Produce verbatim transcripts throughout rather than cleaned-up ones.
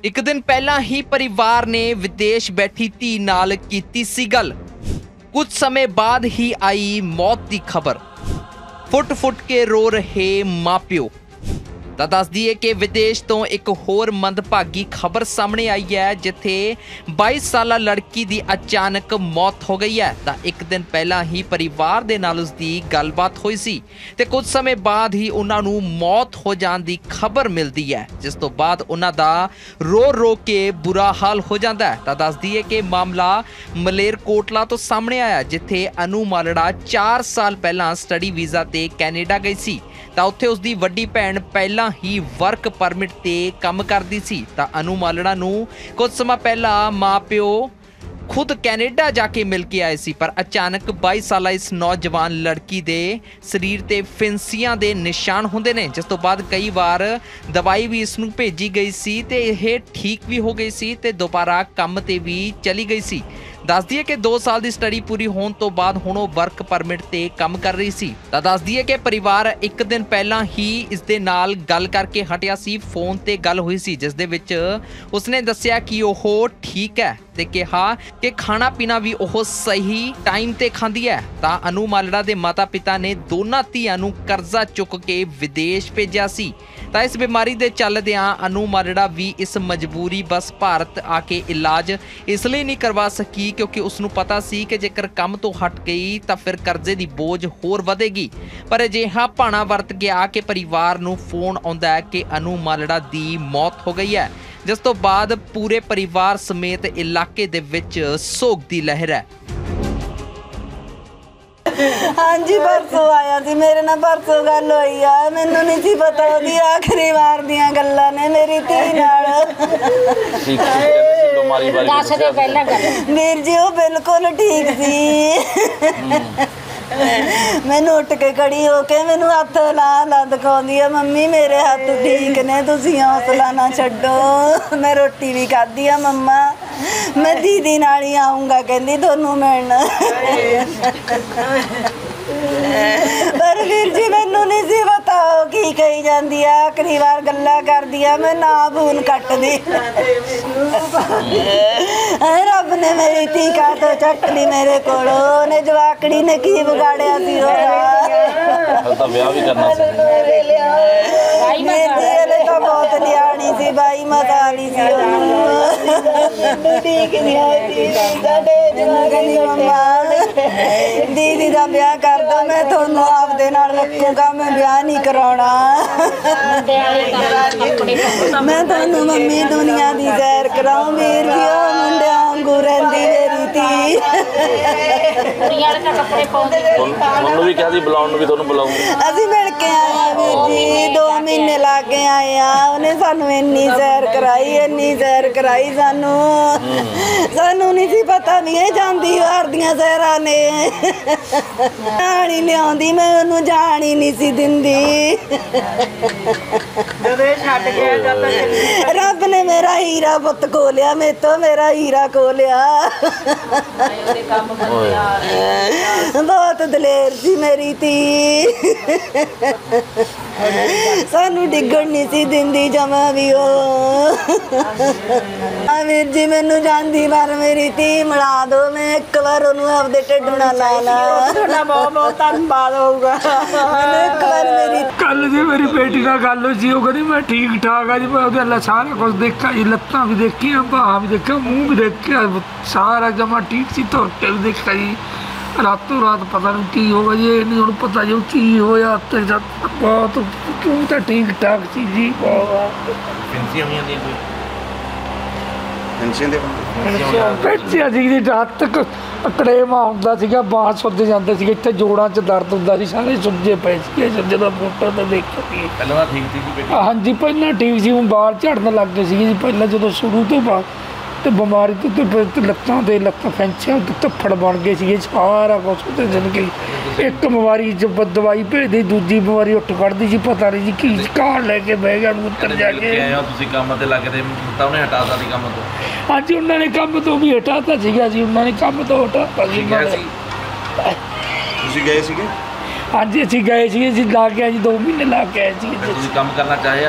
एक दिन पहला ही परिवार ने विदेश बैठी धी नाल कीती सी गल। कुछ समय बाद ही आई मौत की खबर। फुट फुट के रो रहे मां प्यो। ਤਾਂ ਦੱਸ ਦਈਏ कि विदेश तो एक होर मंदभागी खबर सामने आई है, जिथे बाईस साला लड़की की अचानक मौत हो गई है। तो एक दिन पहला ही परिवार दे नाल उसकी गलबात हुई सी ते कुछ समय बाद ही उन्हां नूं मौत हो जाण दी खबर मिलती है, जिस तो बाद उन्हां दा रो रो के बुरा हाल हो जाता है। तो दस दईए कि मामला मलेरकोटला तो सामने आया, जिथे अनु मालड़ा चार साल पहला स्टडी वीज़ा ते कैनेडा गई सी। ਤਾਂ ਉੱਥੇ ਉਸਦੀ ਵੱਡੀ ਭੈਣ ਪਹਿਲਾਂ ਹੀ ਵਰਕ ਪਰਮਿਟ ਤੇ ਕੰਮ ਕਰਦੀ ਸੀ। ਤਾਂ ਅਨੂ ਮਾਲੜਾ ਨੂੰ ਕੁਝ ਸਮਾਂ ਪਹਿਲਾਂ ਮਾਂ ਪਿਓ खुद कैनेडा जाके मिल के आए सी, पर अचानक बाईस साला इस नौजवान लड़की दे शरीर ते फिंसियां दे निशान हुंदे ने, जिस तो बाद कई बार दवाई भी इसनूं भेजी गई सी ते यह ठीक भी हो गई सी ते दोबारा काम ते भी चली गई सी। दस दईए कि दो साल की स्टडी पूरी होने तो बाद हुण ओह वर्क परमिट ते काम कर रही सी। तां दस दईए कि परिवार एक दिन पहला ही इस दे नाल गल करके हटिया सी। फोन ते गल हुई सी, जिस दे विच उसने दस्सिया कि ओह ठीक है ते कहा कि खाना पीना भी ओह सही टाइम ते खांदी है। तां अनु मालड़ा दे माता पिता ने दोनां धीआं नूं कर्जा चुक के विदेश भेजिया सी। तां इस बीमारी दे चलदिआं अनु मालड़ा भी इस मजबूरी बस भारत आके इलाज इसलिए नहीं करवा सकी क्योंकि उसनूं पता सी कि जेकर काम तो हट गई तां फिर कर्जे दी बोझ होर वधेगी। पर अजिहा भाणा वरत गया कि परिवार नूं फोन आउंदा है कि अनु मालड़ा दी मौत हो गई है, जिस तो बाद पूरे परिवार समेत इलाके दे विच सोग दी लहर है। हाँ जी, परसों आया सी मेरे नाल, परसों गल होई आ। मैनूं नहीं सी पता ओहदी आखिरी वार दियां गल्लां ने मेरी धी नाल। दस दे पहला गल वीर जी वो बिल्कुल ठीक सी। मैनूं उठ के खड़ी हो के मैनूं हत्थ ला ला दिखाउंदी आ, मम्मी मेरे हत्थ ठीक ने, तुसीं हौसला ना छड्डो। मैं रोटी भी खाधी आ मम्मा, मैं दीदी नाल ही आऊँगा कहंदी तुहानूं मिलण। पर वीर जी मैनूं नहीं सी पता ओह की कही जांदी आ। आखिरी वार गल्लां करदी आ, मैं ना फोन कटदी। रब ने मेरी धी काटो चक ली मेरे कोलों, ओहने जवाकड़ी ने की बिगाड़िया सी ओहदा। ਤਾਂ ਵਿਆਹ ਵੀ ਕਰਨਾ ਸੀ। मेरी हले तो बहुत लियानी सी, बाई मता वाली सी ओहनूं ठीक नहीं आई साडे जवाकड़ी मम्मा दीदी दा ब्याह कर दो, मैं तुहानूं आपदे नाल रखूंगा, मैं ब्याह नहीं कराउणा। मैं तुहानूं मम्मी दुनिया दी सैर कराऊं वीर जी, ओ मुंडियां वांगू रहिंदी मेरी धी। कुड़ियां दे कपड़े पाउंदी ਉਹਨੂੰ ਵੀ ਕਿਹਾ ਸੀ ਬੁਲਾਉਣ ਨੂੰ ਵੀ ਤੁਹਾਨੂੰ ਬੁਲਾਉਂ। ਅਸੀਂ ਮਿਲ ਕੇ ਆਏ ਆ ਵੀਰ ਜੀ, ਦੋ ਮਹੀਨੇ ਲਾ ਕੇ ਆਏ ਆ। ਉਹਨੇ ਸਾਨੂੰ ਇੰਨੀ ਸੈਰ ਕਰਾਈ, ਇੰਨੀ ਸੈਰ ਕਰਾਈ ਸਾਨੂੰ ਸਾਨੂੰ ਨਹੀਂ ਸੀ ਪਤਾ ਵੀ ਇਹ ਜਾਂਦੀ ਵਾਰ ਦੀਆਂ ਸੈਰਾਂ ਨੇ। ਜਾਣ ਹੀ ਲਿਆਉਂਦੀ, ਮੈਂ ਉਹਨੂੰ ਜਾਣ ਹੀ ਨਹੀਂ ਸੀ ਦਿੰਦੀ। ਜਦੋਂ ਛੱਡ ਗਿਆ ਜਦ ਰੱਬ ਨੇ ਮੇਰਾ ਹੀਰਾ ਪੁੱਤ ਖੋਲਿਆ, ਮੇਰੇ ਤੋਂ ਮੇਰਾ ਹੀਰਾ ਖੋਲਿਆ। ਬਹੁਤ ਦਲੇਰ ਸੀ ਮੇਰੀ ਧੀ, ਸਾਨੂੰ ਡਿੱਗਣ ਨਹੀਂ ਸੀ ਦਿੰਦੀ ਜਮਾ ਵੀ ਉਹ। ਆ ਵੀਰ ਜੀ ਮੈਨੂੰ ਜਾਂਦੀ ਵਾਰ ਮੇਰੀ ਧੀ ਮਿਲਾ ਦੋ, ਮੈਂ ਇੱਕ ਵਾਰ ਉਹਨੂੰ ਆਪਦੇ ਢਿੱਡ ਨਾਲ ਲਾ ਲਾ। ਤੁਹਾਡਾ ਬਹੁਤ ਬਹੁਤ ਧੰਨਵਾਦ ਹੋਊਗਾ। ਮੈਨੂੰ ਇੱਕ ਵਾਰ ਮੇਰੀ ਕੱਲ ਜੀ ਮੇਰੀ ਬੇਟੀ ਨਾਲ ਗੱਲ ਹੋਈ ਸੀ, ਉਹ ਕਹਿੰਦੀ ਮੈਂ ਠੀਕ ਠਾਕ ਆ ਜੀ, ਮੈਂ ਉਹਦੇ ਅੱਲਾ ਸਾਰਾ ਕੁਝ ਦੇਖਿਆ ਜੀ, ਲੱਤਾਂ ਵੀ ਦੇਖੀਆਂ, ਬਾਹਾਂ ਵੀ ਦੇਖਿਆ, ਮੂੰਹ ਵੀ ਦੇਖਿਆ, ਸਾਰਾ ਜਮਾ ਠੀਕ ਸੀ, ਧੋਤੇ ਵੀ ਦੇਖਿਆ ਜੀ। ਰਾਤੋਂ ਰਾਤ ਪਤਾ ਨਹੀਂ ਕੀ ਹੋ ਗਿਆ ਜੀ, ਇਹ ਨਹੀਂ ਹੁਣ ਪਤਾ ਜੀ ਕੀ ਹੋਇਆ ਤੇ ਬਹੁਤ ਤੂੰ ਤਾਂ ਠੀਕ ਠਾਕ ਸੀ ਜੀ। ਫਿੰਸੀਆਂ ਹੋਈਆਂ ਦੀਆਂ ਕੋਈ ਪੈਂਚੀਆਂ ਸੀ ਜੀ, ਰਾਤ ਤੱਕ ਅਕੜੇਮਾ ਹੁੰਦਾ ਸੀਗਾ, ਬਾਂਹ ਸੁੱਜ ਜਾਂਦੇ ਸੀਗੇ, ਇੱਥੇ ਜੋੜਾਂ 'ਚ ਦਰਦ ਹੁੰਦਾ ਸੀ, ਸਾਰੇ ਸੁੱਜੇ ਪਏ ਸੀਗੇ। ਜਦੋਂ ਫੋਟੋ ਤੇ ਦੇਖਿਆ ਸੀ ਪਹਿਲਾਂ ਤਾਂ ਠੀਕ ਸੀ ਬੇਟੀ। ਹਾਂਜੀ ਪਹਿਲਾਂ ਠੀਕ ਸੀ, ਹੁਣ ਬਾਹਰ ਝੜਨ ਲੱਗ ਗਏ ਸੀਗੇ ਜੀ ਪਹਿਲਾਂ ਜਦੋਂ ਸ਼ੁਰੂ ਤੋਂ ਬਾਅਦ, ਤੇ ਬਿਮਾਰੀ ਤੋਂ ਤੇ ਲੱਤਾਂ ਦੇ ਲੱਤਾਂ ਫੈਂਚੀਆਂ ਧੱਫੜ ਬਣ ਗਏ ਸੀਗੇ, ਸਾਰਾ ਕੁਛ ਤੇ ਜ਼ਿੰਦਗੀ ਇੱਕ ਬਿਮਾਰੀ ਜ ਦਵਾਈ ਭੇਜਦੀ, ਦੂਜੀ ਬਿਮਾਰੀ ਉੱਠ ਖੜ੍ਹਦੀ ਸੀ, ਪਤਾ ਨਹੀਂ ਜੀ ਕੀ ਕਾਰ ਲੈ ਕੇ ਬਹਿ ਗਿਆ ਉੱਤਰ ਜਾ ਕੇ। ਤੁਸੀਂ ਕੰਮ ਤੇ ਲੱਗਦੇ ਤਾਂ ਉਹਨੇ ਹਟਾਤਾ ਸੀ ਕੰਮ ਤੋਂ? ਹਾਂਜੀ ਉਹਨਾਂ ਨੇ ਕੰਮ ਤੋਂ ਵੀ ਹਟਾਤਾ ਸੀਗਾ ਜੀ, ਉਹਨਾਂ ਨੇ ਕੰਮ ਤੋਂ ਹਟਾਤਾ ਸੀ। ਤੁਸੀਂ ਗਏ ਸੀਗੇ? ਹਾਂਜੀ ਅਸੀਂ ਗਏ ਸੀਗੇ ਜੀ, ਲਾ ਕੇ ਆਏ ਜੀ, ਦੋ ਮਹੀਨੇ ਲਾ ਕੇ ਆਏ ਸੀ। ਤੁਸੀਂ ਕੰਮ ਕਰਨਾ ਚਾਹਿਆ?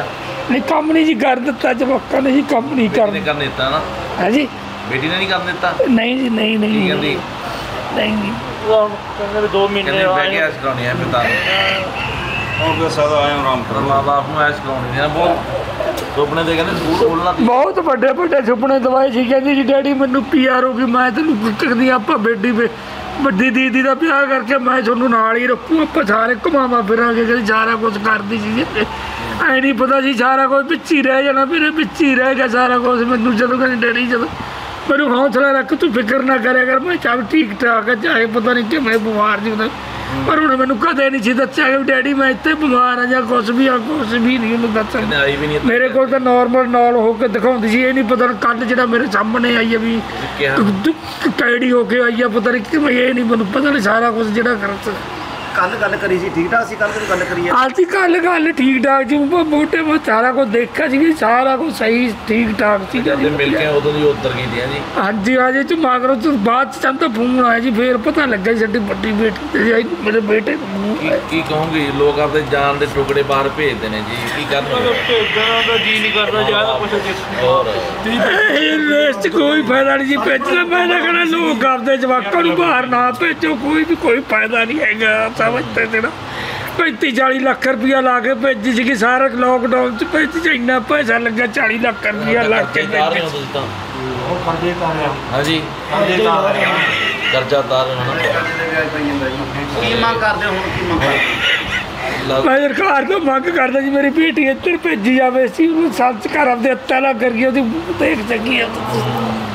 ਨਹੀਂ ਕੰਮ ਨਹੀਂ ਜੀ ਕਰ ਦਿੱਤਾ ਜਵਾਕਾਂ ਨੇ ਜੀ ਕੰਮ ਨਹੀਂ ਬੇਟੀ ਨੇ ਕਰ ਕਰਨ ਦਿੱਤਾ ਨਾ ਹੈ ਜੀ ਬੇਟੀ ਨੇ ਨਹੀਂ ਕਰਨ ਦਿੱਤਾ ਨਹੀਂ ਜੀ ਨਹੀਂ ਕੀ ਨਹੀਂ ਕਹਿੰਦੀ ਨਹੀਂ ਜੀ ਕਹਿੰਦੇ ਵੀ ਦੋ ਮਹੀਨੇ ਕਹਿੰਦੀ ਬਹਿ ਕੇ ਐਸ਼ ਕਰਾਉਣੀ ਹੈ ਪਿਤਾ ਨੂੰ ਹੁਣ ਫਿਰ ਸਦਾ ਆਏ ਆਰਾਮ ਪਰ ਮਾਂ ਬਾਪ ਨੂੰ ਐਸ਼ ਕਰਾਉਣੀ ਹੈ ਬਹੁਤ ਸੁਪਨੇ ਦੇ ਕਹਿੰਦੇ ਸਕੂਲ ਖੋਲਣਾ ਸੀ ਬਹੁਤ ਵੱਡੇ ਵੱਡੇ ਸੁਪਨੇ ਦਵਾਏ ਸੀ ਕਹਿੰਦੀ ਜੀ ਡੈਡੀ ਮੈਨੂੰ ਪੀ ਆਰ ਹੋ ਗਈ ਮੈਂ ਤੈਨੂੰ ਕਹਿੰਦੀ ਆਪਾਂ ਬੇਟੀ ਵੇ ਵੱਡੀ ਦੀਦੀ ਦਾ ਵਿਆਹ ਕਰਕੇ ਮੈਂ ਤੁਹਾਨੂੰ ਨਾਲ ਹੀ ਰੱਖੂ ਆਪਾਂ ਸਾਰੇ ਘੁਮਾਵਾ ਫਿਰਾਂਗੇ ਕਹਿੰਦੀ ਸਾਰਾ ਕੁਝ ਕਰਦੀ ਸੀ ਐ ਨਹੀਂ ਪਤਾ ਸੀ ਸਾਰਾ ਕੁਝ ਵਿੱਚ ਹੀ ਰਹਿ ਜਾਣਾ ਮੇਰੇ ਵਿੱਚ ਹੀ ਰਹਿ ਗਿਆ ਸਾਰਾ ਕੁਝ ਮੈਨੂੰ ਜਦੋਂ ਕਹਿੰਦੀ ਡੈਡੀ ਜਦੋਂ ਮੈਨੂੰ ਹੌਸਲਾ ਰੱਖ ਤੂੰ ਫਿਕਰ ਨਾ ਕਰਿਆ ਕਰ ਮੈਂ ਚੱਲ ਠੀਕ ਠਾਕ ਆ ਚਾਹੇ ਪਤਾ ਨਹੀਂ ਕਿਵੇਂ ਬਿਮਾਰ ਜੀ ਹੁੰਦਾ ਪਰ ਉਹਨੇ ਮੈਨੂੰ ਕਦੇ ਨਹੀਂ ਸੀ ਦੱਸਿਆ ਕਿ ਡੈਡੀ ਮੈਂ ਇੱਥੇ ਬਿਮਾਰ ਆ ਜਾਂ ਕੁਛ ਵੀ ਆ ਕੁਛ ਵੀ ਨਹੀਂ ਉਹਨੂੰ ਦੱਸਿਆ ਕਹਿੰਦੇ ਆਈ ਵੀ ਨਹੀਂ ਮੇਰੇ ਕੋਲ ਤਾਂ ਨਾਰਮਲ ਨਾਲ ਹੋ ਕੇ ਦਿਖਾਉਂਦੀ ਸੀ ਇਹ ਨਹੀਂ ਪਤਾ ਕੱਲ ਜਿਹੜਾ ਮੇਰੇ ਸਾਹਮਣੇ ਆਈ ਹੈ ਵੀ ਕਿਹਾ ਕੈੜੀ ਹੋ ਕੇ ਆਈ ਆ ਪਤਾ ਨਹੀਂ ਕਿਵੇਂ ਇਹ ਨਹੀਂ ਮੈਨੂੰ ਪਤਾ ਨਹੀਂ ਸਾਰਾ ਕੁਝ ਜਿਹੜਾ ਕਰ ਕੱਲ ਗੱਲ ਕਰੀ ਸੀ ਠੀਕ ਠਾਕ ਸੀ ਕੱਲ ਜਦੋਂ ਗੱਲ ਕਰੀ ਹੈ ਅੱਜ ਕੱਲ ਗੱਲ ਠੀਕ ਠਾਕ ਜੀ ਮੋਟੇ ਮੋ ਸਾਰਾ ਕੁਝ ਦੇਖਿਆ ਸੀ ਵੀ ਸਾਰਾ ਕੁਝ ਸਹੀ ਠੀਕ ਠਾਕ ਸੀ ਜਦ ਮਿਲ ਕੇ ਉਦੋਂ ਦੀ ਉੱਤਰ ਗਈ ਦੀਆਂ ਜੀ ਹਾਂਜੀ ਹਾਂਜੀ ਚ ਮਗਰੋਂ ਤੋਂ ਬਾਅਦ ਚ ਸਾਨੂੰ ਤਾਂ ਫੋਨ ਆਇਆ ਜੀ ਫੇਰ ਪਤਾ ਲੱਗਾ ਸਾਡੀ ਵੱਡੀ ਬੇਟੀ ਤੇ ਆਈ ਮੇਰੇ ਬੇਟੇ ਨੂੰ ਕੀ ਕੀ ਕਹੋਗੇ ਲੋਕ ਆਪਦੇ ਜਾਨ ਦੇ ਟੁਕੜੇ ਬਾਹਰ ਭੇਜਦੇ ਨੇ ਜੀ ਕੀ ਕਰਨਗੇ ਭੇਜਣ ਦਾ ਜੀ ਨਹੀਂ ਕਰਦਾ ਜਿਆਦਾ ਕੁਛ ਹੋਰ ਇਹ ਰੇਸ ਚ ਕੋਈ ਫਾਇਦਾ ਨਹੀਂ ਜੀ ਭੇਜਣਾ ਮੈਂ ਨਾ ਕਹਿਣਾ ਲੋਕ ਆਪਦੇ ਜਵਾਕਾਂ ਨੂੰ ਬਾਹਰ ਨਾ ਭੇਜੋ ਕੋਈ ਵੀ ਕੋਈ ਫਾਇਦਾ ਨਹੀਂ ਹੈਗਾ ਸਮਝਦੇ ਤੇ ਨਾ ਪੈਂਤੀ ਚਾਲੀ ਲੱਖ ਰੁਪਇਆ ਲਾ ਕੇ ਭੇਜੀ ਸੀਗੀ ਸਾਰਾ ਲੋਕਡਾਊਨ ਚ ਭੇਜੀ ਇੰਨਾ ਪੈਸਾ ਲੱਗਾ ਚਾਲੀ ਲੱਖ ਰੁਪਇਆ ਲੱਗ ਕੇ ਤਾਰ ਰਹੇ ਹੋ ਤੁਸੀਂ ਤਾਂ ਉਹ ਕਰਦੇ ਤਾਂ ਆ ਹਾਂਜੀ ਕਰਦੇ ਤਾਂ ਆ ਕਰਜ਼ਾ ਤਾਰ ਰਹੇ ਹੋ ਨਾ ਕੀ ਮੰਗ ਕਰਦੇ ਹੋ ਹੁਣ ਕੀ ਮੰਗ ਕਰਦੇ ਮੈਂ ਸਰਕਾਰ ਤੋਂ ਮੰਗ ਕਰਦਾ ਜੀ ਮੇਰੀ ਬੇਟੀ ਇੱਧਰ ਭੇਜੀ ਜਾਵੇ ਸੀ ਉਹਨੂੰ ਸੱਚ ਘਰ ਆਪਦੇ ਹੱਥਾਂ ਨਾਲ ਕਰੀਏ ਉਹਦੀ ਦੇਖ ਸਕੀਏ